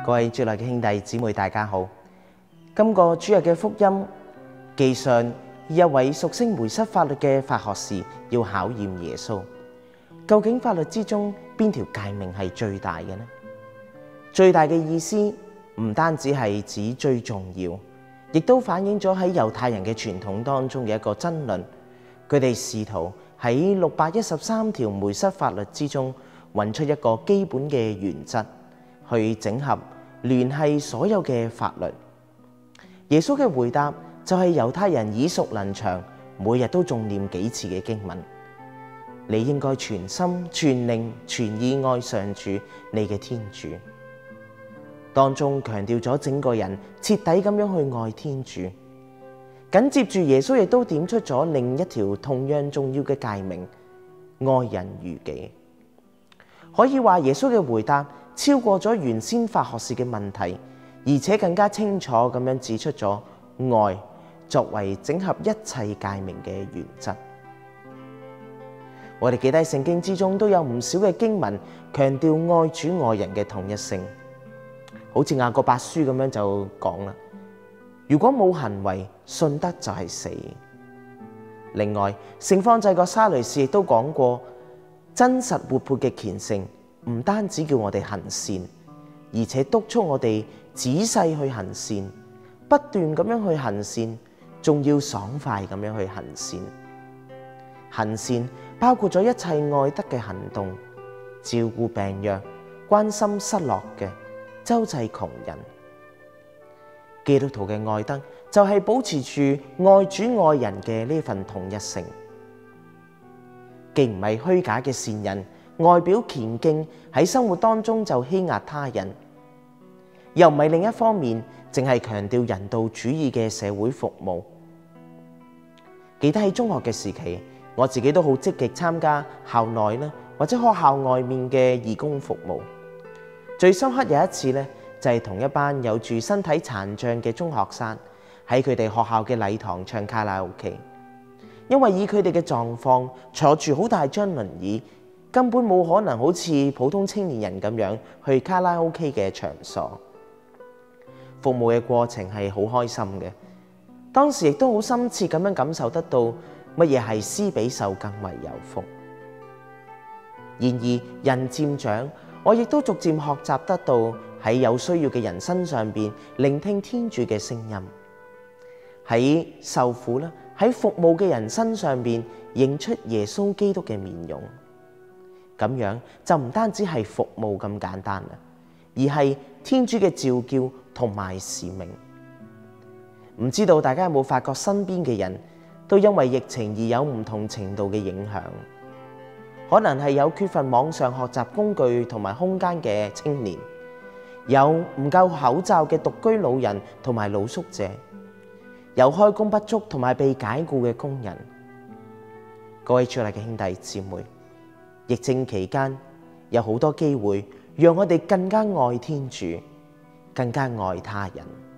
各位主內嘅兄弟姊妹，大家好。今個主日嘅福音記上一位熟悉梅瑟法律嘅法學士要考驗耶穌，究竟法律之中邊條誡命係最大嘅呢？最大嘅意思唔單止係指最重要，亦都反映咗喺猶太人嘅傳統當中嘅一個爭論。佢哋試圖喺613條梅瑟法律之中揾出一個基本嘅原則，去整合聯繫所有嘅法律。耶穌嘅回答就係猶太人耳熟能詳，每日都重念幾次嘅經文：你應該全心、全靈、全意愛上主你嘅天主。當中強調咗整個人徹底咁樣去愛天主。緊接住耶穌亦都點出咗另一條同樣重要嘅誡命：愛人如己。可以話耶穌嘅回答超過咗原先法學士嘅問題，而且更加清楚咁樣指出咗愛作為整合一切誡命嘅原則。我哋記得聖經之中都有唔少嘅經文強調愛主愛人嘅統一性，好似雅各伯書咁樣就講啦：如果冇行為，信德就係死。另外，聖方濟各沙雷氏亦都講過，真實活潑嘅虔誠唔單止叫我哋行善，而且督促我哋仔細去行善，不斷咁樣去行善，仲要爽快咁樣去行善。行善包括咗一切愛德嘅行動，照顧病弱，關心失落嘅，周濟窮人。基督徒嘅愛德就係保持住愛主愛人嘅呢份統一性，既唔係虛假嘅善人，外表虔敬，喺生活當中就欺壓他人，又唔係另一方面淨係強調人道主義嘅社會服務。記得喺中學嘅時期，我自己都好積極參加校內啦，或者學校外面嘅義工服務。最深刻有一次呢，就係同一班有住身體殘障嘅中學生喺佢哋學校嘅禮堂唱卡拉 OK。因為以佢哋嘅狀況，坐住好大張輪椅，根本冇可能好似普通青年人咁樣去卡拉 OK 嘅場所。服務嘅過程係好開心嘅，當時亦都好深切咁樣感受得到乜嘢係施比受更為有福。然而人漸長，我亦都逐漸學習得到喺有需要嘅人身上邊聆聽天主嘅聲音，喺受苦啦，喺服務嘅人身上邊認出耶穌基督嘅面容。咁樣就唔單止係服務咁簡單啦，而係天主嘅召叫同埋使命。唔知道大家有冇發覺身邊嘅人都因為疫情而有唔同程度嘅影響？可能係有缺乏網上學習工具同埋空間嘅青年，有唔夠口罩嘅獨居老人同埋露宿者，有開工不足同埋被解僱嘅工人。各位主內嘅兄弟姊妹，疫症期間有好多機會讓我哋更加愛天主，更加愛他人。